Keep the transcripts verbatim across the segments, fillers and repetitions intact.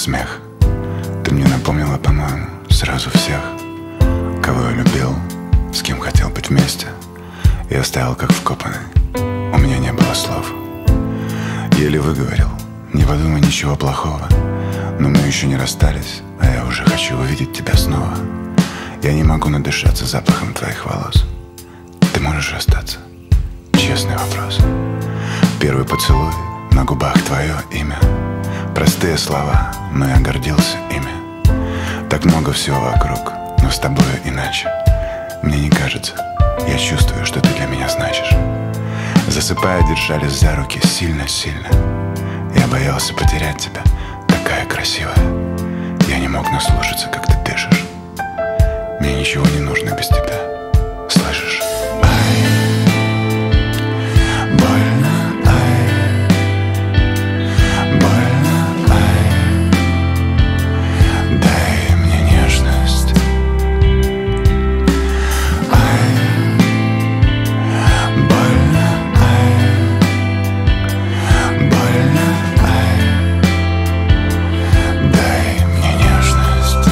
смех. Ты мне напомнила, по-моему, сразу всех, кого я любил, с кем хотел быть вместе. Я стоял как вкопанный, у меня не было слов. Еле выговорил, не подумай ничего плохого, но мы еще не расстались, а я уже хочу увидеть тебя снова. Я не могу надышаться запахом твоих волос. Ты можешь остаться? Честный вопрос. Первый поцелуй, на губах твое имя. Простые слова, но я гордился ими. Так много всего вокруг, но с тобой иначе. Мне не кажется, я чувствую, что ты для меня значишь. Засыпая, держались за руки сильно-сильно. Я боялся потерять тебя, такая красивая. Я не мог наслушаться, как ты дышишь. Мне ничего не нужно без тебя, слышишь? Ай, больно, ай, больно, ай, дай мне нежность. Ай, больно, ай, больно, ай, дай мне нежность.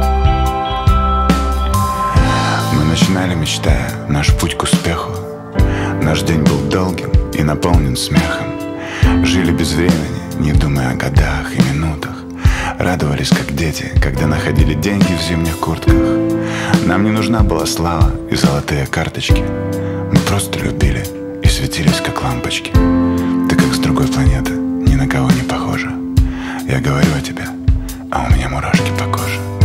Мы начинали, мечтая наш путь к успеху. Наш день был долгим и наполнен смехом. Жили без времени, не думая о годах и минутах. Радовались, как дети, когда находили деньги в зимних куртках. Нам не нужна была слава и золотые карточки. Мы просто любили и светились, как лампочки. Ты как с другой планеты, ни на кого не похожа. Я говорю о тебе, а у меня мурашки по коже.